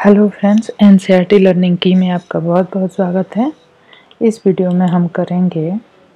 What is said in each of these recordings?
Hello friends, NCERT learning की में आपका बहुत बहुत स्वागत है। इस वीडियो में हम करेंगे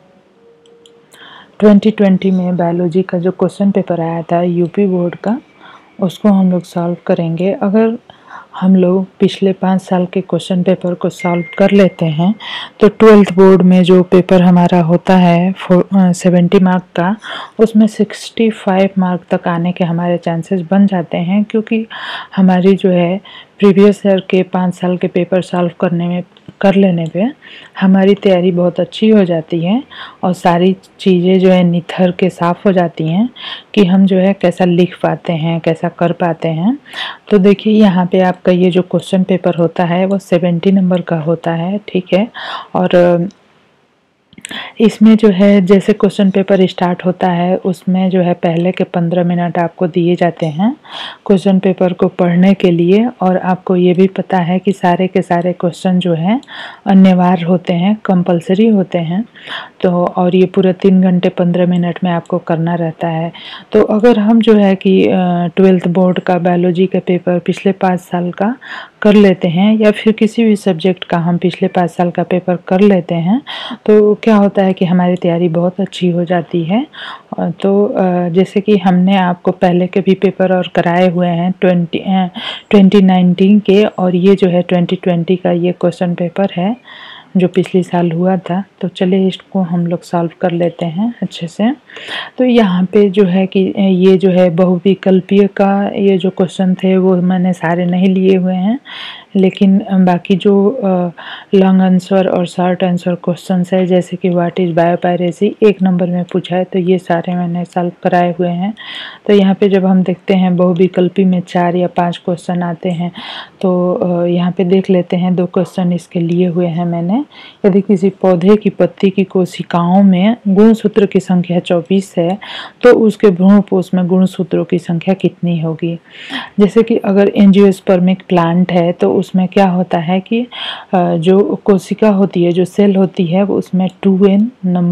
2020 में बायोलॉजी का जो क्वेश्चन पेपर आया था यूपी बोर्ड का, उसको हम लोग सॉल्व करेंगे। अगर हम लोग पिछले 5 साल के क्वेश्चन पेपर को सॉल्व कर लेते हैं तो 12th बोर्ड में जो पेपर हमारा होता है 70 मार्क का, उसमें 65 मार्क तक आने के हमारे चांसेस बन जाते हैं, क्योंकि हमारी जो है प्रीवियस ईयर के 5 साल के पेपर सॉल्व कर लेने पे हमारी तैयारी बहुत अच्छी हो जाती है और सारी चीज़ें जो है निथर के साफ़ हो जाती हैं कि हम जो है कैसा लिख पाते हैं, कैसा कर पाते हैं। तो देखिए यहाँ पे आपका ये जो क्वेश्चन पेपर होता है वो 70 नंबर का होता है, ठीक है। और इसमें जो है जैसे क्वेश्चन पेपर स्टार्ट होता है उसमें जो है पहले के 15 मिनट आपको दिए जाते हैं क्वेश्चन पेपर को पढ़ने के लिए, और आपको ये भी पता है कि सारे के सारे क्वेश्चन जो हैं अनिवार्य होते हैं, कंपलसरी होते हैं। तो और ये पूरा 3 घंटे 15 मिनट में आपको करना रहता है। तो अगर हम जो है कि 12th बोर्ड का बायोलॉजी का पेपर पिछले 5 साल का कर लेते हैं, या फिर किसी भी सब्जेक्ट का हम पिछले 5 साल का पेपर कर लेते हैं, तो क्या होता है कि हमारी तैयारी बहुत अच्छी हो जाती है। तो जैसे कि हमने आपको पहले के भी पेपर और कराए हुए हैं 2019 के, और ये जो है 2020 का ये क्वेश्चन पेपर है जो पिछले साल हुआ था। तो चलिए इसको हम लोग सॉल्व कर लेते हैं अच्छे से। तो यहाँ पे जो है कि ये जो है बहुविकल्पीय का ये जो क्वेश्चन थे वो मैंने सारे नहीं लिए हुए हैं, लेकिन बाकी जो लॉन्ग आंसर और शॉर्ट आंसर क्वेश्चंस है, जैसे कि व्हाट इज़ बायोपायरेसी 1 नंबर में पूछा है, तो ये सारे मैंने सॉल्व कराए हुए हैं। तो यहाँ पे जब हम देखते हैं बहुविकल्पी में 4 या 5 क्वेश्चन आते हैं, तो यहाँ पे देख लेते हैं 2 क्वेश्चन इसके लिए हुए हैं मैंने। यदि किसी पौधे की पत्ती की कोशिकाओं में गुणसूत्र की संख्या 24 है तो उसके भ्रूणपोष में गुणसूत्रों की संख्या कितनी होगी। जैसे कि अगर एंजियोस्पर्मिक प्लांट है तो उसमें क्या होता है कि जो कोशिका होती है, जो सेल होती है, वो उसमें 2n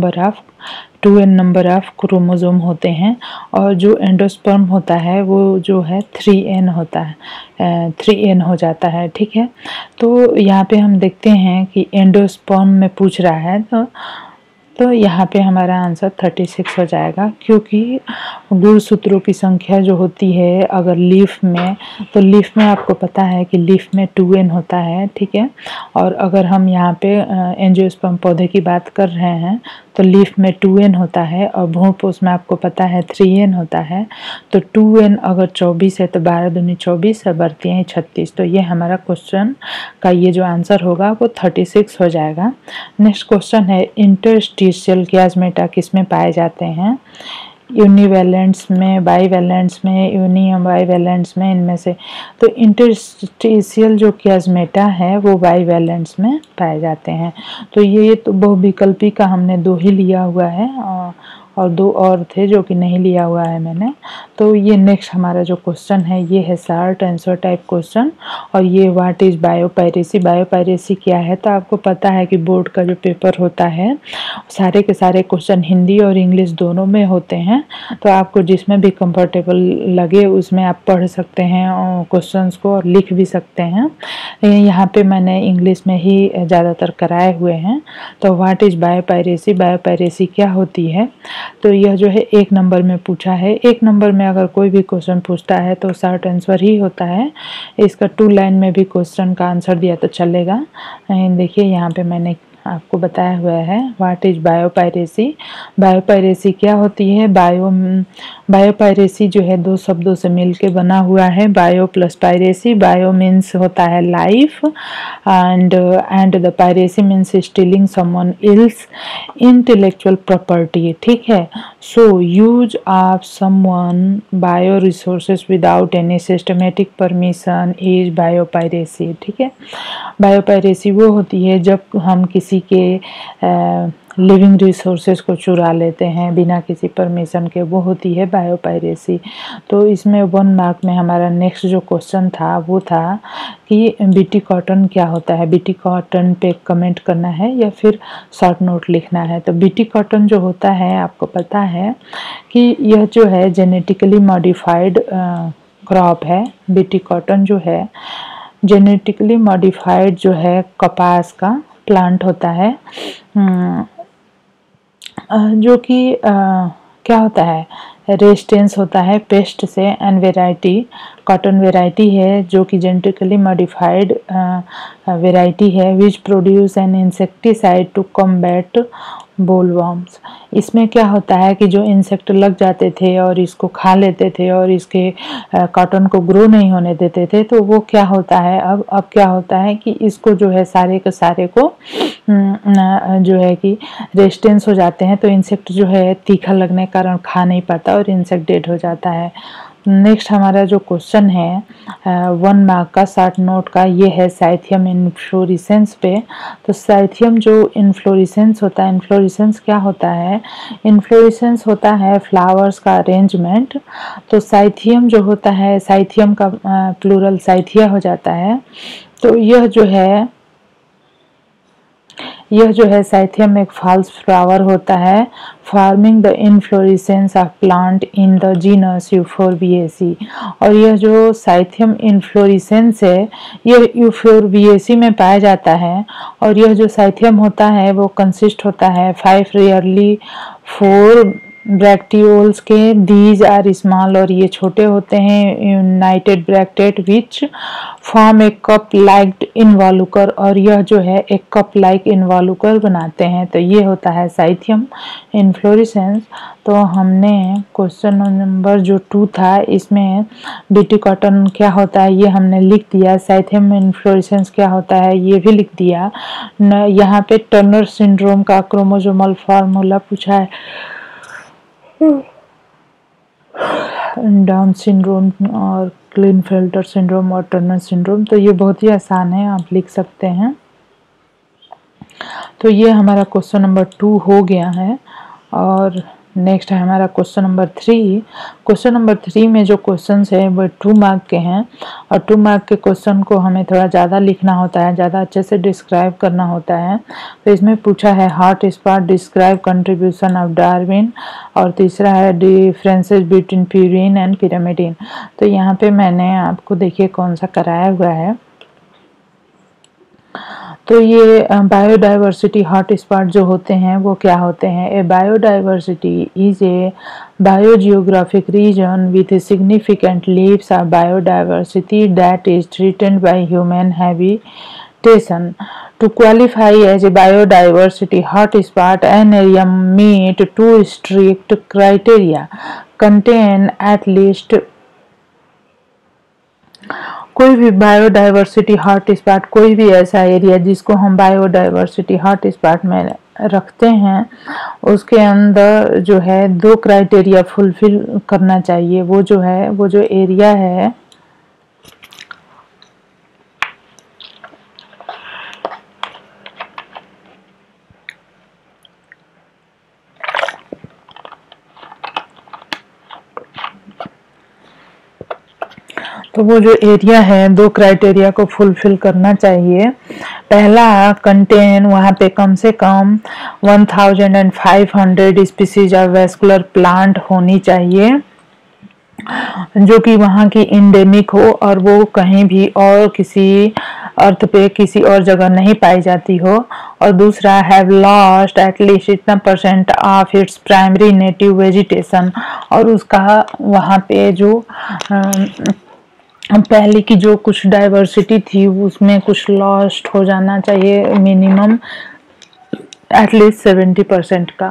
नंबर ऑफ क्रोमोसोम होते हैं, और जो एंडोस्पर्म होता है वो जो है 3n होता है, 3n हो जाता है, ठीक है। तो यहाँ पे हम देखते हैं कि एंडोस्पर्म में पूछ रहा है, तो यहाँ पे हमारा आंसर 36 हो जाएगा, क्योंकि गुणसूत्रों की संख्या जो होती है अगर लीफ में, तो लीफ में आपको पता है कि लीफ में 2n होता है, ठीक है। और अगर हम यहाँ पे एंजियोस्पर्म पौधे की बात कर रहे हैं तो लीफ में 2n होता है, और भ्रूणपोष में आपको पता है 3n होता है। तो 2n अगर 24 है तो 12 दूनी 24 है, बढ़ती हैं 36। तो ये हमारा क्वेश्चन का ये जो आंसर होगा वो 36 हो जाएगा। नेक्स्ट क्वेश्चन है इंटरस्टिशियल कियास्मेटा किसमें पाए जाते हैं। यूनिवैलेंट्स में, बाईवैलेंट्स में, यूनियम बाईवैलेंट्स में, इनमें से। तो इंटरस्टिशियल जो कियास्मेटा है वो बाईवैलेंट्स में पाए जाते हैं। तो ये तो बहुविकल्पी का हमने 2 ही लिया हुआ है, और 2 और थे जो कि नहीं लिया हुआ है मैंने। तो ये नेक्स्ट हमारा जो क्वेश्चन है ये है शॉर्ट आंसर टाइप क्वेश्चन, और ये व्हाट इज़ बायोपायरेसी। बायोपायरेसी क्या है, तो आपको पता है कि बोर्ड का जो पेपर होता है सारे के सारे क्वेश्चन हिंदी और इंग्लिश दोनों में होते हैं। तो आपको जिसमें भी कंफर्टेबल लगे उसमें आप पढ़ सकते हैं क्वेश्चंस को और लिख भी सकते हैं। यहाँ पे मैंने इंग्लिश में ही ज़्यादातर कराए हुए हैं। तो व्हाट इज़ बायोपायरेसी, बायोपायरेसी क्या होती है, तो यह जो है 1 नंबर में पूछा है। 1 नंबर में अगर कोई भी क्वेश्चन पूछता है तो शॉर्ट आंसर ही होता है। इसका 2 लाइन में भी क्वेश्चन का आंसर दिया तो चलेगा। देखिए यहाँ पे मैंने आपको बताया हुआ है व्हाट इज बायोपायरेसी। बायोपायरेसी क्या होती है, बायोपायरेसी जो है 2 शब्दों से मिलके बना हुआ है, bio plus piracy. Bio means होता है life, and the piracy means stealing someone else intellectual property, ठीक है। So use of someone bio resources without any systematic permission is biopiracy, ठीक है। बायोपायरेसी वो होती है जब हम किसी के लिविंग रिसोर्सेज को चुरा लेते हैं बिना किसी परमिशन के, वो होती है बायोपायरेसी। तो इसमें 1 मार्क में हमारा नेक्स्ट जो क्वेश्चन था वो था कि बीटी कॉटन क्या होता है। बीटी कॉटन पे कमेंट करना है या फिर शॉर्ट नोट लिखना है। तो बीटी कॉटन जो होता है आपको पता है कि यह जो है जेनेटिकली मॉडिफाइड क्रॉप है। बीटी कॉटन जो है जेनेटिकली मॉडिफाइड जो है कपास का प्लांट होता है, जो कि क्या होता है, रेजिस्टेंस होता है पेस्ट से। एंड वेराइटी कॉटन वेराइटी है जो कि जेनेटिकली मॉडिफाइड वेराइटी है which produce an insecticide to combat bollworms. इसमें क्या होता है कि जो इंसेक्ट लग जाते थे और इसको खा लेते थे और इसके कॉटन को ग्रो नहीं होने देते थे, तो वो क्या होता है, अब क्या होता है कि इसको जो है सारे के सारे को जो है कि रेजिस्टेंस हो जाते हैं, तो इंसेक्ट जो है तीखा लगने के कारण खा नहीं पाता और इंसेक्ट डेड हो जाता है। नेक्स्ट हमारा जो क्वेश्चन है 1 मार्क का शॉर्ट नोट का, ये है साइथियम इन्फ्लोरेसेंस पे। तो साइथियम जो इन्फ्लोरेसेंस होता है, इन्फ्लोरेसेंस क्या होता है, इन्फ्लोरेसेंस होता है फ्लावर्स का अरेंजमेंट। तो साइथियम जो होता है, साइथियम का प्लूरल साइथिया हो जाता है। तो यह जो है साइथियम एक फॉल्स फ्लावर होता है forming the inflorescence of plant in the genus Euphorbiaceae. और यह जो साइथियम इन्फ्लोरेसेंस है यह यूफोरबिएसी में पाया जाता है। और यह जो साइथियम होता है वो कंसिस्ट होता है 5 रेयरली 4 ब्रैक्टियोल्स के। दीज आर स्मॉल, और ये छोटे होते हैं, united bracted which form a cup like involucre. और यह जो है एक कप लाइक इनवॉल्यूकर बनाते हैं। तो ये होता है साइथियम इन्फ्लोरेसेंस। तो हमने क्वेश्चन नंबर जो 2 था इसमें बीटी कॉटन क्या होता है ये हमने लिख दिया, साइथियम इन्फ्लोरेसेंस क्या होता है ये भी लिख दिया। यहाँ पे टर्नर सिंड्रोम का क्रोमोसोमल फार्मूला पूछा है, डाउन सिंड्रोम और क्लिनफेल्टर सिंड्रोम और टर्नर सिंड्रोम। तो ये बहुत ही आसान है, आप लिख सकते हैं। तो ये हमारा क्वेश्चन नंबर 2 हो गया है। और नेक्स्ट है हमारा क्वेश्चन नंबर 3। क्वेश्चन नंबर 3 में जो क्वेश्चंस है वो 2 मार्क के हैं, और 2 मार्क के क्वेश्चन को हमें थोड़ा ज़्यादा लिखना होता है, ज़्यादा अच्छे से डिस्क्राइब करना होता है। तो इसमें पूछा है hot spot describe contribution of Darwin, और तीसरा है differences between purine and pyrimidine. तो यहाँ पे मैंने आपको देखिए कौन सा कराया हुआ है। तो ये बायोडाइवर्सिटी हॉट स्पॉट जो होते हैं वो क्या होते हैं, a biodiversity is a biogeographic region with significant levels of biodiversity that is threatened by human habitation. To qualify as a biodiversity hotspot, an area meet 2 strict criteria, contain at least कोई भी biodiversity hotspot, कोई भी ऐसा area जिसको हम biodiversity hotspot में रखते हैं, उसके अंदर जो है 2 क्राइटेरिया फुलफिल करना चाहिए। वो जो एरिया है तो वो जो एरिया है 2 क्राइटेरिया को फुलफिल करना चाहिए। पहला कंटेन, वहाँ पे कम से कम 1500 स्पीसीज ऑफ वेस्कुलर प्लांट होनी चाहिए जो कि वहाँ की इंडेमिक हो और वो कहीं भी और किसी अर्थ पे किसी और जगह नहीं पाई जाती हो। और दूसरा हैव लॉस्ट एटलीस्ट इतना % of its primary native vegetation, और उसका वहाँ पे जो पहले की जो कुछ डाइवर्सिटी थी उसमें कुछ लॉस्ट हो जाना चाहिए, मिनिमम एटलीस्ट 70% का।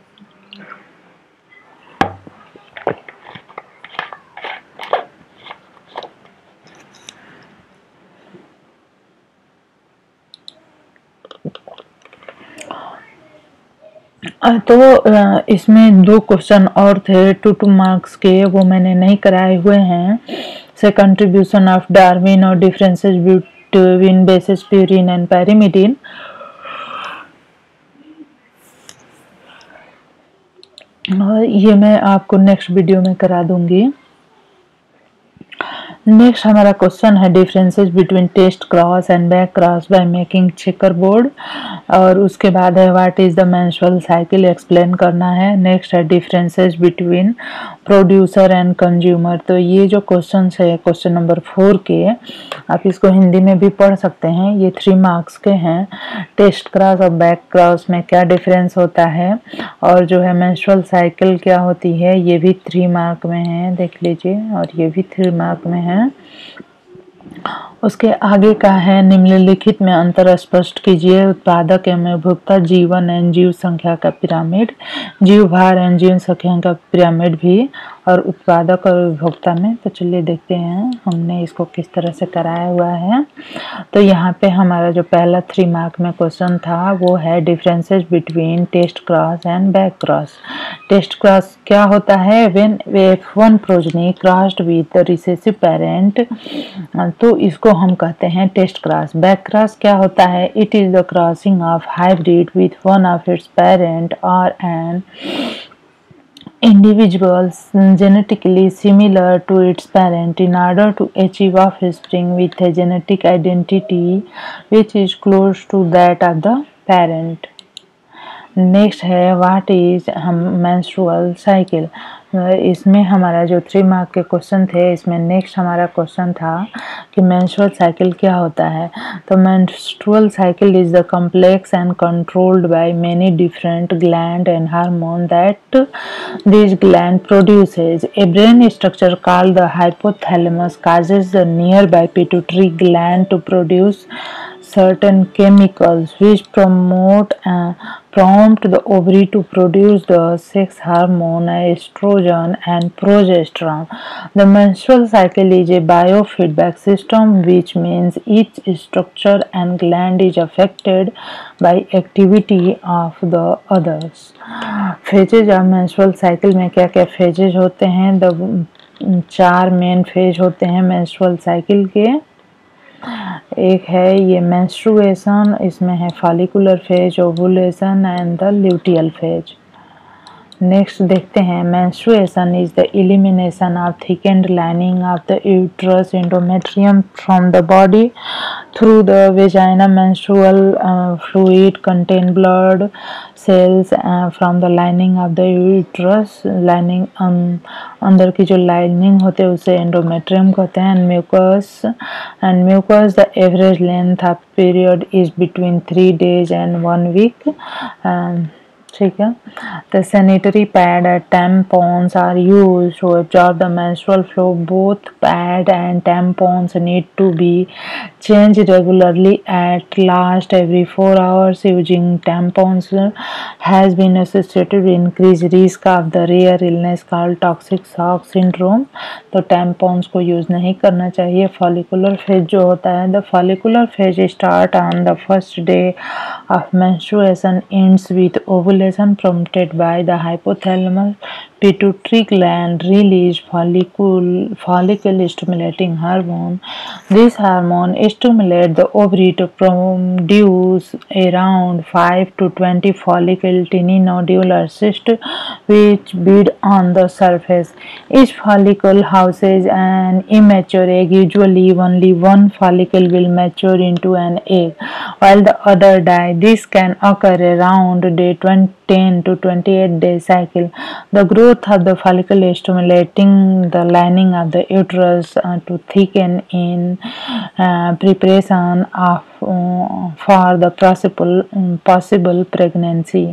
तो इसमें 2 क्वेश्चन और थे 2 मार्क्स के, वो मैंने नहीं कराए हुए हैं। से कंट्रीब्यूशन ऑफ डार्विन और differences between bases purine and pyrimidine. और ये मैं आपको नेक्स्ट वीडियो में करा दूंगी। नेक्स्ट हमारा क्वेश्चन है differences between test cross and back cross by making checker board, और उसके बाद है what is the menstrual cycle explain करना है। नेक्स्ट है differences between producer and consumer. तो ये जो क्वेश्चन है क्वेश्चन नंबर 4 के, आप इसको हिंदी में भी पढ़ सकते हैं। ये 3 मार्क्स के हैं। टेस्ट क्रॉस और बैक क्रॉस में क्या डिफरेंस होता है, और जो है मेंस्ट्रुअल साइकिल क्या होती है, ये भी 3 मार्क में है, देख लीजिए। और ये भी 3 मार्क में है। उसके आगे का है निम्नलिखित में अंतर स्पष्ट कीजिए। उत्पादक एवं उपभोक्ता जीवन एवं जीव संख्या का पिरामिड, जीव भार एवं जीव संख्या का पिरामिड भी, और उत्पादक और उपभोक्ता में। तो चलिए देखते हैं हमने इसको किस तरह से कराया हुआ है। तो यहाँ पे हमारा जो पहला 3 मार्क में क्वेश्चन था वो है differences between test cross and back cross. Test cross क्या होता है? When F1 progeny crossed with the recessive parent, तो इसको हम कहते हैं टेस्ट क्रॉस। बैक क्रॉस क्या होता है? It is the crossing of hybrid with one of its parent और an individuals genetically similar to its parent in order to achieve offspring with a genetic identity which is close to that of the parent. Next है what is menstrual cycle. इसमें हमारा जो 3 mark के question थे, इसमें next हमारा question था कि मेंस्ट्रुअल साइकिल क्या होता है। तो menstrual cycle is the complex and controlled by many different gland and hormone that this gland produces. A brain structure called the hypothalamus causes the nearby pituitary gland to produce certain chemicals which prompt the ovary to produce the sex hormone estrogen and progesterone. The menstrual cycle is a biofeedback system, which means each structure and gland is affected by activity of the others. Phases of menstrual cycle में क्या क्या phases होते हैं? 4 main phase होते हैं menstrual cycle के। एक है ये मेंस्ट्रुएशन, इसमें है follicular phase, ovulation and the luteal phase. Next देखते हैं menstruation is the elimination of thickened lining of the uterus endometrium from the body through the vagina. Menstrual fluid contain blood cells from the lining of the uterus. Lining अंदर की जो lining होते हैं उसे endometrium कहते हैं। And mucus the average length of period is between 3 days and 1 week। ठीक है। The sanitary pad and tampons are used to absorb the menstrual flow. Both pad and tampons need to be changed regularly at least every 4 hours. Using tampons has been associated with increased risk of the rare illness called toxic shock syndrome. तो tampons को use नहीं करना चाहिए। follicular phase जो होता है, the follicular phase start on the first day of menstruation, ends with ovulation prompted by the hypothalamus pituitary gland release follicle stimulating hormone. This hormone stimulates the ovary to produce around 5 to 20 follicle tiny nodular cysts which bead on the surface. Each follicle houses an immature egg. Usually only one follicle will mature into an egg while the other die. This can occur around day 10 to 28 day cycle. The growth of the follicle is stimulating the lining of the uterus to thicken in preparation for the possible pregnancy.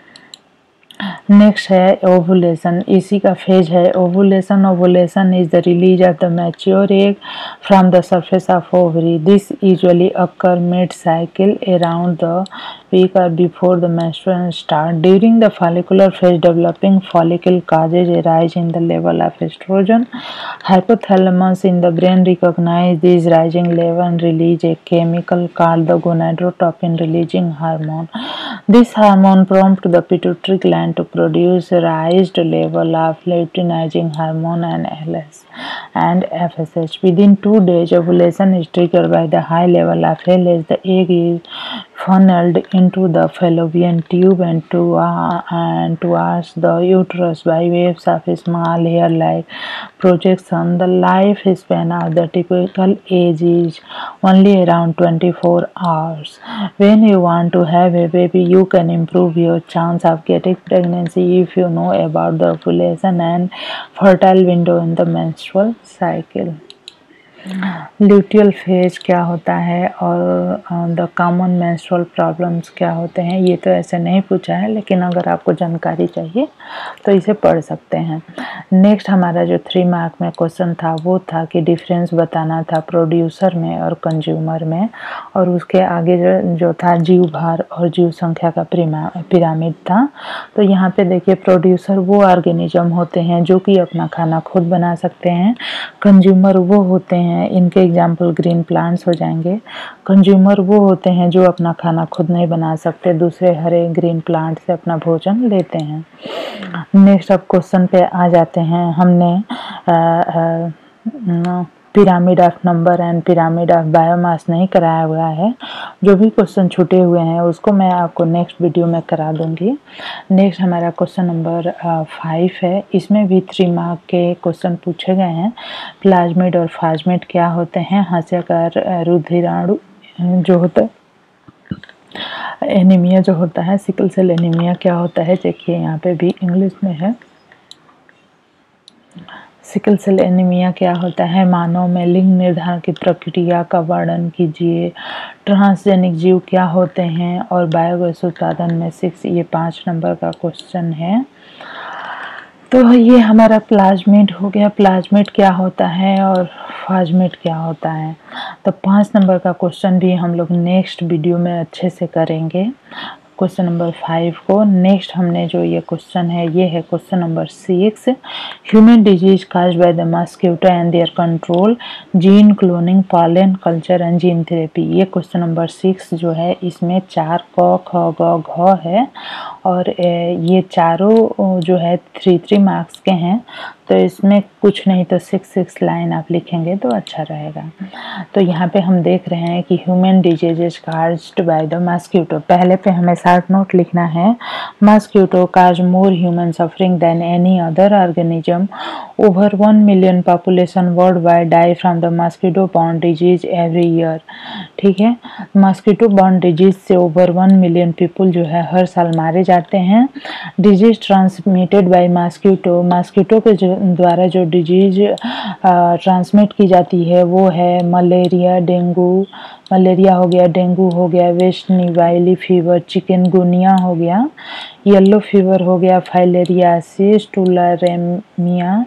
नेक्स्ट है ovulation, इसी का phase है ovulation. Ovulation is the release of the mature egg from the surface of ovary. This usually occur mid cycle around the week or before the menstruation start. During the follicular phase, developing follicle causes a rise in the level of estrogen. Hypothalamus in the brain recognize this rising level and release a chemical called the gonadotropin releasing hormone. This hormone prompts the pituitary gland to produce raised level of luteinizing hormone and LH and FSH. Within 2 days, ovulation is triggered by the high level of LH. The egg is funneled into the fallopian tube and towards the uterus by waves of small hair-like projection. The lifespan of the typical age is only around 24 hours. When you want to have a baby, you can improve your chance of getting pregnancy if you know about the ovulation and fertile window in the menstrual cycle. Luteal phase क्या होता है और the common menstrual problems क्या होते हैं, ये तो ऐसे नहीं पूछा है, लेकिन अगर आपको जानकारी चाहिए तो इसे पढ़ सकते हैं। नेक्स्ट हमारा जो 3 मार्क में क्वेश्चन था वो था कि डिफरेंस बताना था प्रोड्यूसर में और कंज्यूमर में, और उसके आगे जो था जीव भार और जीव संख्या का पिरामिड था। तो यहाँ पे देखिए प्रोड्यूसर वो ऑर्गेनिज्म होते हैं जो कि अपना खाना खुद बना सकते हैं। कंज्यूमर वो होते हैं, इनके एग्जाम्पल ग्रीन प्लांट्स हो जाएंगे। कंज्यूमर वो होते हैं जो अपना खाना खुद नहीं बना सकते, दूसरे हरे ग्रीन प्लांट से अपना भोजन लेते हैं। नेक्स्ट अब क्वेश्चन पे आ जाते हैं। हमने pyramid of number and pyramid of biomass नहीं कराया हुआ है। जो भी क्वेश्चन छूटे हुए हैं उसको मैं आपको नेक्स्ट वीडियो में करा दूंगी। नेक्स्ट हमारा क्वेश्चन नंबर 5 है। इसमें भी 3 मार्क के क्वेश्चन पूछे गए हैं। प्लाज्मिड और फाज्मिड क्या होते हैं, हास्यकार रुधिराणु जो होता है, एनीमिया जो होता है, सिकल सेल एनीमिया क्या होता है, देखिए यहाँ पे भी इंग्लिश में है। सिकल सेल एनीमिया क्या होता है, मानव में लिंग निर्धारण की प्रक्रिया का वर्णन कीजिए। ट्रांसजेनिक जीव क्या होते हैं, और बायोगैस उत्पादन में 6, ये 5 नंबर का क्वेश्चन है। तो ये हमारा प्लाज्मिड हो गया। प्लाज्मिड क्या होता है और फाज्मिड क्या होता है। तो 5 नंबर का क्वेश्चन भी हम लोग नेक्स्ट वीडियो में अच्छे से करेंगे, क्वेश्चन नंबर 5 को। नेक्स्ट हमने जो ये क्वेश्चन है ये है question number 6। Human disease caused by the mosquito and their control, gene cloning, pollen culture and gene therapy. ये क्वेश्चन नंबर 6 जो है इसमें 4 क ख ग घ है, और ये चारों जो है 3 मार्क्स के हैं। तो इसमें कुछ नहीं तो 6 लाइन आप लिखेंगे तो अच्छा रहेगा। तो यहाँ पे हम देख रहे हैं कि human diseases caused by the mosquito. पहले पे हमें शॉर्ट नोट लिखना है। Mosquito cause more human suffering than any other organism. Over 1 million population worldwide die from the mosquito borne disease every year. ठीक है, मस्क्यूटो बॉर्न डिजीज से over 1 million people जो है हर साल मारे जाते हैं। Disease transmitted by mosquito, mosquito के द्वारा जो डिजीज ट्रांसमिट की जाती है वो है मलेरिया, डेंगू, मलेरिया हो गया, डेंगू हो गया, वेस्ट नाइल फीवर, चिकनगुनिया हो गया, येलो फीवर हो गया, फाइलेरियासिस, टुलारेमिया,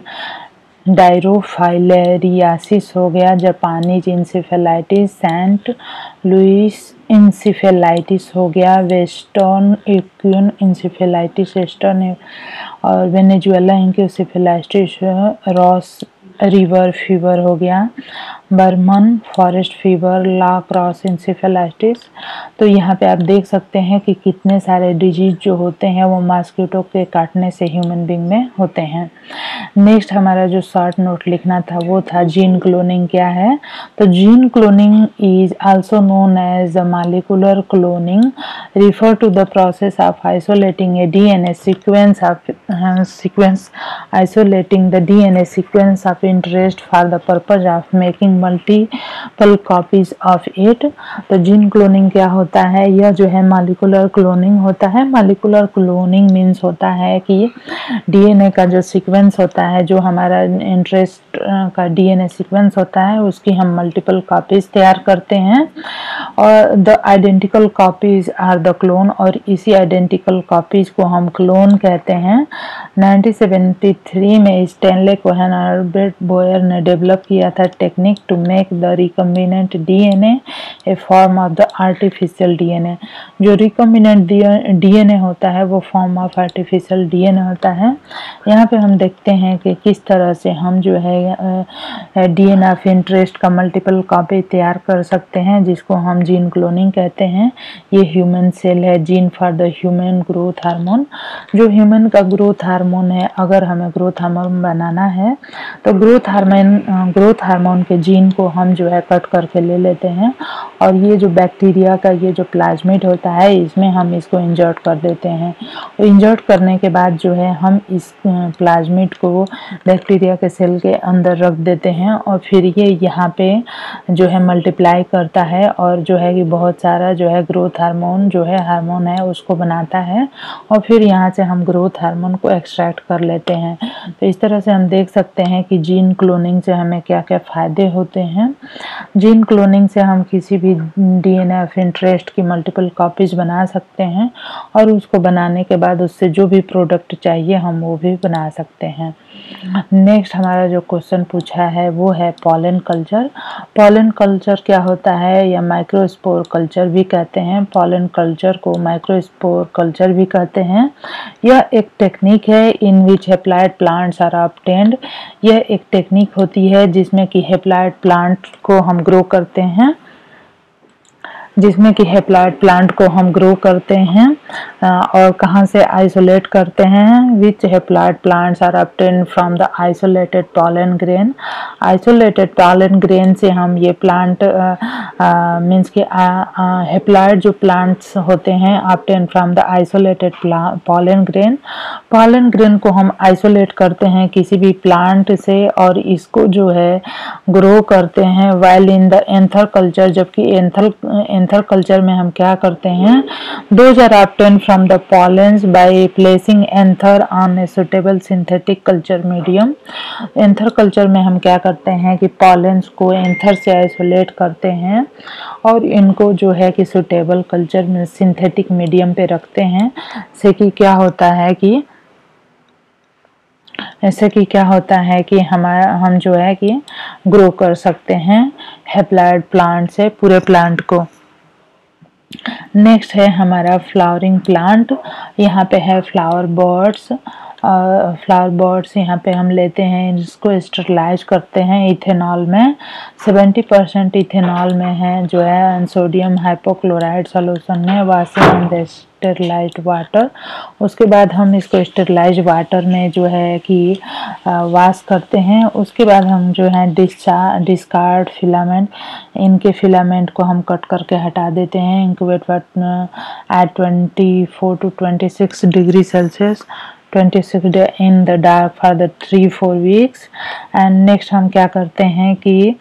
डायरोफाइलेरियासिस हो गया, Japanese encephalitis, Saint Louis encephalitis हो गया, वेस्टर्न एक्यून इंसेफेलाइटिस वेस्टर्न, और Venezuela encephalitis, Ross River fever हो गया, Barmah Forest fever, La Crosse encephalitis. तो यहाँ पे आप देख सकते हैं कि कितने सारे डिजीज जो होते हैं वो मस्क्यूटो के काटने से ह्यूमन बींग में होते हैं। नेक्स्ट हमारा जो शॉर्ट नोट लिखना था वो था जीन क्लोनिंग क्या है। तो gene cloning is also known as the molecular cloning, refer to the process of isolating a DNA sequence isolating the DNA sequence of interest for the purpose of making multiple copies of it। तो gene cloning क्या होता है, यह जो है molecular cloning होता है। Molecular cloning means होता है कि डीएनए का जो सीक्वेंस होता है, जो हमारा इंटरेस्ट का डीएनए सीक्वेंस होता है, उसकी हम मल्टीपल कॉपीज तैयार करते हैं, और the identical copies are the clone, और इसी आइडेंटिकल कॉपीज को हम क्लोन कहते हैं। 1973 में स्टैनले कोहेन और अल्बर्ट बोयर ने डेवलप किया था technique to make the recombinant DNA a form of the artificial DNA. जो रिकम्बिनेंट डीएनए होता है वो फॉर्म ऑफ आर्टिफिशियल डीएनए होता है। यहाँ पे हम देखते हैं कि किस तरह से हम जो है डीएनए ऑफ इंटरेस्ट का मल्टीपल कॉपी तैयार कर सकते हैं, जिसको हम जीन क्लोनिंग कहते हैं। ये ह्यूमन सेल है, gene for the human growth hormone. जो ह्यूमन का ग्रोथ हार्मोन है, अगर हमें ग्रोथ हार्मोन बनाना है तो ग्रोथ हार्मोन के जीन को हम जो है कट करके ले लेते हैं, और ये जो बैक्टीरिया का ये जो प्लाज्मिड होता है, इसमें हम इसको इंजर्ट कर देते हैं। इंजर्ट करने के बाद जो है हम इस प्लाज्मिड को बैक्टीरिया के सेल के अंदर रख देते हैं, और फिर ये यहाँ पे जो है मल्टीप्लाई करता है, और जो है कि बहुत सारा जो है ग्रोथ हार्मोन जो है हार्मोन है उसको बनाता है, और फिर यहाँ से हम ग्रोथ हार्मोन को एक्सट्रैक्ट कर लेते हैं। तो इस तरह से हम देख सकते हैं कि जीन क्लोनिंग से हमें क्या क्या फ़ायदे होते हैं। जीन क्लोनिंग से हम किसी भी डीएनए ऑफ इंटरेस्ट की मल्टीपल कॉपीज बना सकते हैं, और उसको बनाने के बाद उससे जो भी प्रोडक्ट चाहिए हम वो भी बना सकते हैं। नेक्स्ट हमारा जो क्वेश्चन पूछा है वो है पॉलन कल्चर। पॉलन कल्चर क्या होता है, या माइक्रोस्पोर कल्चर भी कहते हैं। पॉलन कल्चर को माइक्रोस्पोर कल्चर भी कहते हैं। यह एक टेक्निक है in which haploid plants are obtained. यह एक टेक्निक होती है जिसमें कि हैप्लॉइड प्लांट को हम ग्रो करते हैं, और कहाँ से आइसोलेट करते हैं। Which haploid plants are obtained from the isolated pollen grain. Isolated pollen grain से हम ये प्लांट मीन्स कि हैप्लॉइड जो प्लांट्स होते हैं obtained from the isolated pollen grain. Pollen grain को हम आइसोलेट करते हैं किसी भी प्लांट से, और इसको जो है ग्रो करते हैं while in the anther culture. जबकि एंथर कल्चर में हम क्या करते हैं, those are obtained from the pollens by placing anther on a suitable synthetic culture medium. Anther culture में हम क्या करते हैं कि पॉलेंस को एंथर से आइसोलेट करते हैं, और इनको जो है कि सुटेबल कल्चर में सिंथेटिक मीडियम पे रखते हैं। से कि क्या होता है कि ऐसे कि क्या होता है कि हम जो है कि ग्रो कर सकते हैं हैप्लॉइड प्लांट से पूरे प्लांट को। नेक्स्ट है हमारा फ्लावरिंग प्लांट। यहाँ पे है फ्लावर बर्ड्स। फ्लावर बर्ड्स यहाँ पे हम लेते हैं, इसको स्टरलाइज करते हैं इथेनॉल में। 70% इथेनॉल में है जो है सोडियम हाइपोक्लोराइड सॉल्यूशन में, वॉशिंग द स्टरलाइज्ड वाटर। उसके बाद हम इसको स्टरलाइज्ड वाटर में जो है कि वॉश करते हैं। उसके बाद हम जो है डिस्कार्ड फिलामेंट, इनके फिलामेंट को हम कट करके हटा देते हैं। Incubate at 24 to 26 degree Celsius 26 day in the dark for the 3-4 weeks. And next हम क्या करते हैं कि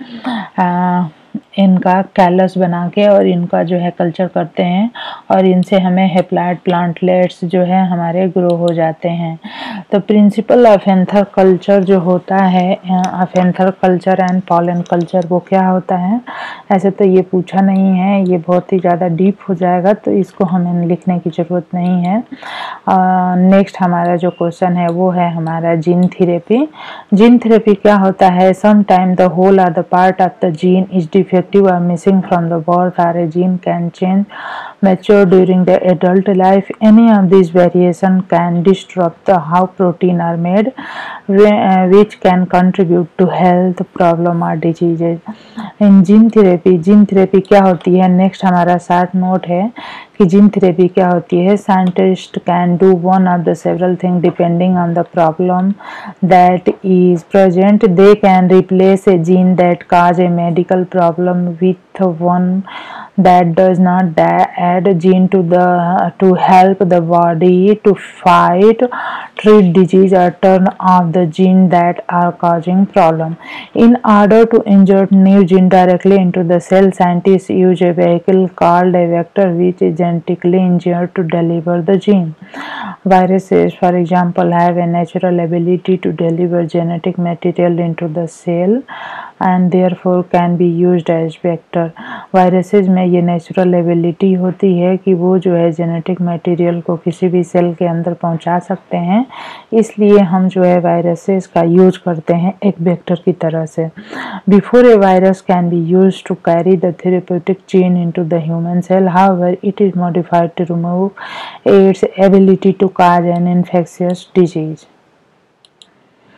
इनका कैलस बना के और इनका जो है कल्चर करते हैं, और इनसे हमें हैप्लॉइड प्लांटलेट्स जो है हमारे ग्रो हो जाते हैं। तो प्रिंसिपल ऑफ एंथर कल्चर जो होता है, of anther culture and pollen culture, वो क्या होता है। ऐसे तो ये पूछा नहीं है, ये बहुत ही ज़्यादा डीप हो जाएगा, तो इसको हमें लिखने की ज़रूरत नहीं है। नेक्स्ट हमारा जो क्वेश्चन है वो है हमारा जीन थेरेपी। जीन थेरेपी क्या होता है, some time the whole or the part of the gene is defective or missing from the birth, or a gene can change mature during the adult life. Any of these variation can disrupt the how protein are made, which can contribute to health problem or diseases. In gene therapy क्या होती है, next हमारा short note है कि gene therapy क्या होती है। Scientist can do one of the several thing depending on the problem that is present. They can replace a gene that cause a medical problem with one that does not add gene to help the body to fight, treat disease, or turn off the gene that are causing problem. In order to insert new gene directly into the cell, scientists use a vehicle called a vector which is genetically engineered to deliver the gene. Viruses, for example, have a natural ability to deliver genetic material into the cell and therefore can be used as vector. Viruses में ये natural ability होती है कि वो जो है genetic material को किसी भी सेल के अंदर पहुंचा सकते हैं, इसलिए हम जो है वायरसेस का यूज करते हैं एक वेक्टर की तरह से। Before a virus can be use to carry the therapeutic gene into the human cell, however it is modified to remove its ability to cause an infectious disease.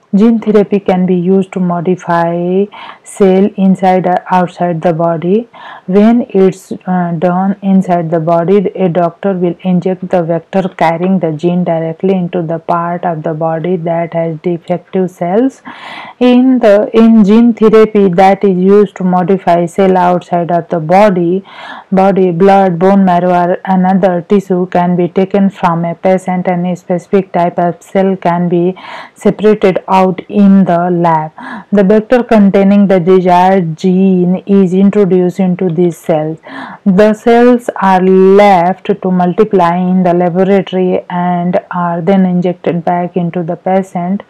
Gene therapy can be used to modify cell inside or outside the body. When it's done inside the body, a doctor will inject the vector carrying the gene directly into the part of the body that has defective cells. In gene therapy that is used to modify cell outside of the body, blood, bone marrow or another tissue can be taken from a patient, and a specific type of cell can be separated out in the lab. The vector containing the desired gene is introduced into these cells. The cells are left to multiply in the laboratory and are then injected back into the patient,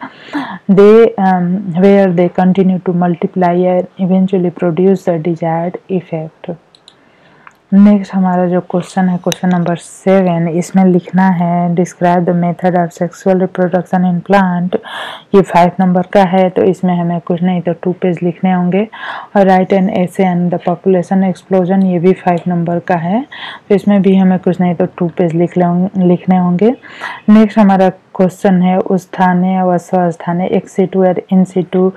where they continue to multiply and eventually produce the desired effect. Next हमारा जो question है, question number 7, इसमें लिखना है describe the method of sexual reproduction in plant. ये 5 number का है, तो इसमें हमें कुछ नहीं तो 2 पेज लिखने होंगे। और write an essay on the population explosion, ये भी 5 नंबर का है, तो इसमें भी हमें कुछ नहीं तो 2 पेज लिखने होंगे। नेक्स्ट हमारा क्वेश्चन है उत्स्थानीय व स्वस्थानीय एक्स सिटू और in situ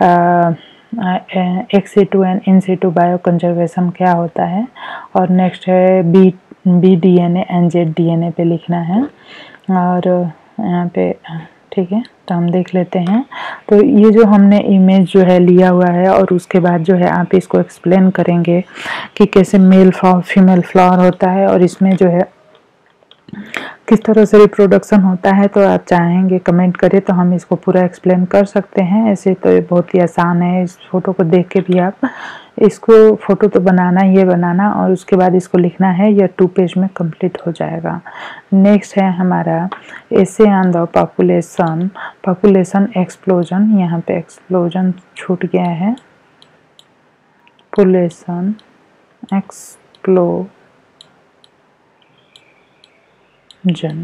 ex situ and in situ bio conservation क्या होता है। और नेक्स्ट है B DNA and Z DNA पे लिखना है। और यहाँ पे ठीक है, तो हम देख लेते हैं। तो ये जो हमने इमेज जो है लिया हुआ है, और उसके बाद जो है आप इसको एक्सप्लेन करेंगे कि कैसे मेल फीमेल फ्लावर होता है और इसमें जो है किस तरह से रिप्रोडक्शन होता है। तो आप चाहेंगे कमेंट करें तो हम इसको पूरा एक्सप्लेन कर सकते हैं। ऐसे तो ये बहुत ही आसान है, इस फोटो को देख के भी आप इसको फोटो तो बनाना, ये बनाना और उसके बाद इसको लिखना है, यह 2 पेज में कंप्लीट हो जाएगा। नेक्स्ट है हमारा essay on the population explosion. यहाँ पे एक्सप्लोजन छूट गया है, पॉपुलेशन एक्सप्लोजन।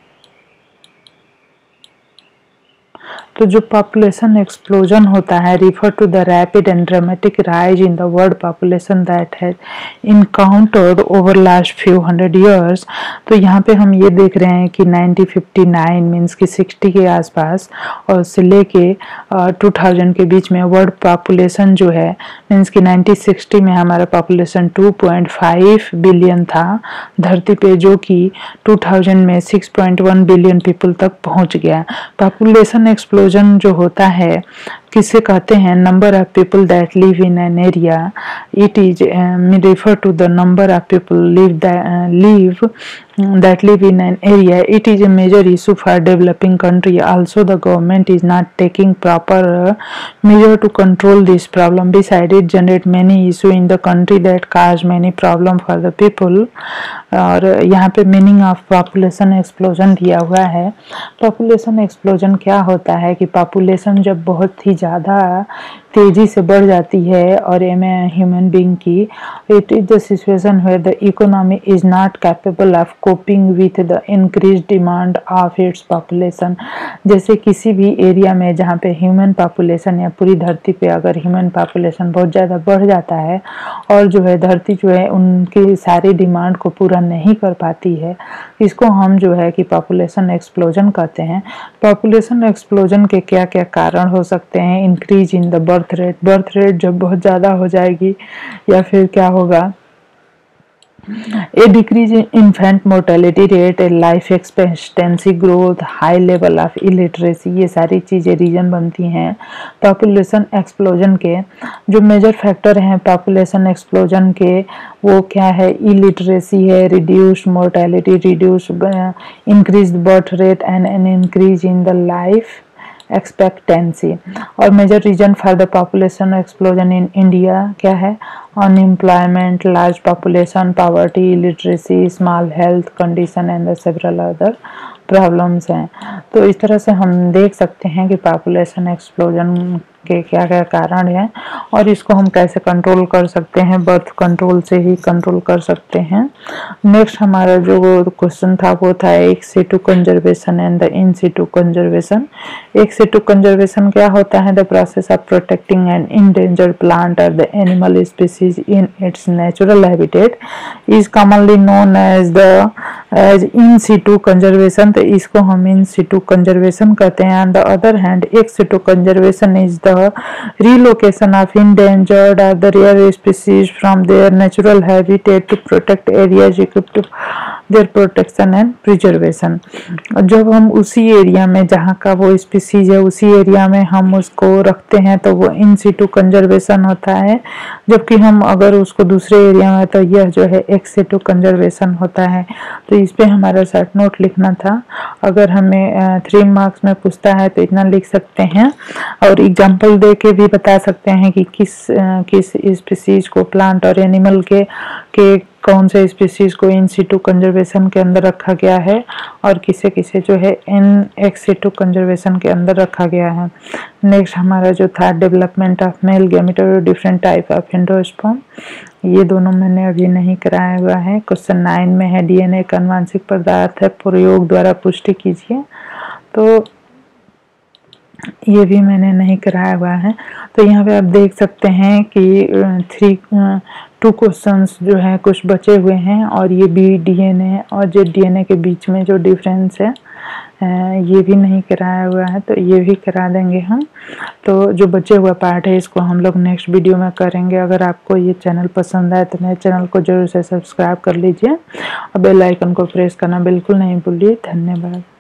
तो जो पॉपुलेशन एक्सप्लोजन होता है refer to the rapid and dramatic rise in the world population that has encountered over last few 100 years. तो यहाँ पे हम ये देख रहे हैं कि 1959 मीन्स कि 60 के आसपास और से लेके 2000 के बीच में वर्ल्ड पॉपुलेशन जो है मीन्स कि 1960 में हमारा पॉपुलेशन 2.5 बिलियन था धरती पे, जो कि 2000 में 6.1 बिलियन पीपल तक पहुँच गया। पॉपुलेशन एक्सप्लोजन जो होता है किसे कहते हैं, number of people that live in an area, it is refer to the number of people that live in an area. It is a major issue for developing country. Also, the government is not taking proper measure to control this problem. Besides, it generate many issue in the country that cause many problem for the people. और यहाँ पे meaning of population explosion दिया हुआ है। Population explosion क्या होता है कि पॉपुलेशन जब बहुत ही ज़्यादा तेज़ी से बढ़ जाती है और में ह्यूमन बीइंग की, it is the situation where the economy is not capable of coping with the increase demand of its population. जैसे किसी भी एरिया में जहाँ पे ह्यूमन पॉपुलेशन या पूरी धरती पे अगर ह्यूमन पॉपुलेशन बहुत ज़्यादा बढ़ जाता है और जो है धरती जो है उनकी सारी डिमांड को पूरा नहीं कर पाती है, इसको हम जो है कि पॉपुलेशन एक्सप्लोजन कहते हैं। पॉपुलेशन एक्सप्लोजन के क्या क्या कारण हो सकते हैं, increase in the birth rate जब बहुत ज़्यादा हो जाएगी, या फिर क्या होगा a decrease in infant mortality rate, a life expectancy growth, high level of illiteracy, ये सारी चीज़ें रीजन बनती हैं पॉपुलेशन एक्सप्लोजन के। जो मेजर फैक्टर हैं पॉपुलेशन एक्सप्लोजन के वो क्या है, इलिटरेसी है, reduce mortality, reduce increase birth rate and an increase in the life expectancy. और major reason for the population explosion in India क्या है, unemployment, large population, poverty, illiteracy, small health condition and several other problems हैं। तो इस तरह से हम देख सकते हैं कि पॉपुलेशन एक्सप्लोजन के क्या क्या कारण है और इसको हम कैसे कंट्रोल कर सकते हैं। बर्थ कंट्रोल से ही कंट्रोल कर सकते हैं। नेक्स्ट हमारा जो क्वेश्चन था वो था ex situ conservation and the in situ conservation. Ex situ conservation क्या होता है? The process of protecting an endangered plant or the animal species in its natural habitat is commonly known as in situ conservation. तो इसको हम in situ conservation कहते हैं। On the other hand ex situ conservation is the relocation of endangered or the rare species from their natural habitat to protect areas equipped to their protection and preservation। जब हम उसी area में जहाँ का वो species है उसी area में हम उसको रखते हैं तो वो इन सिटू कंजर्वेशन होता है, जबकि हम अगर उसको दूसरे एरिया में तो यह जो है एक्स सिटू कंजर्वेशन होता है। तो इस पे हमारा शॉर्ट नोट लिखना था। अगर हमें 3 मार्क्स में पूछता है तो इतना लिख सकते हैं और एग्जाम्पल दे के भी बता सकते हैं कि किस स्पीसीज को प्लांट और एनिमल के कौन से स्पीसीज को इन सिटू कंजर्वेशन के अंदर रखा गया है और किसे किसे जो है इन एक्स सिटू कंजर्वेशन के अंदर रखा गया है। नेक्स्ट हमारा जो था डेवलपमेंट ऑफ मेल गैमेट और डिफरेंट टाइप ऑफ एंडोस्पर्म, ये दोनों मैंने अभी नहीं कराया हुआ है। क्वेश्चन 9 में है डीएनए का आनुवांशिक पदार्थ है, प्रयोग द्वारा पुष्टि कीजिए। तो ये भी मैंने नहीं कराया हुआ है। तो यहाँ पे आप देख सकते हैं कि 2 क्वेश्चंस जो है कुछ बचे हुए हैं और ये भी डीएनए और जो डीएनए के बीच में जो डिफरेंस है ये भी नहीं कराया हुआ है, तो ये भी करा देंगे हम। तो जो बचे हुआ पार्ट है इसको हम लोग नेक्स्ट वीडियो में करेंगे। अगर आपको ये चैनल पसंद आए तो मेरे चैनल को जरूर से सब्सक्राइब कर लीजिए और बेल आइकन को प्रेस करना बिल्कुल नहीं भूलिए। धन्यवाद।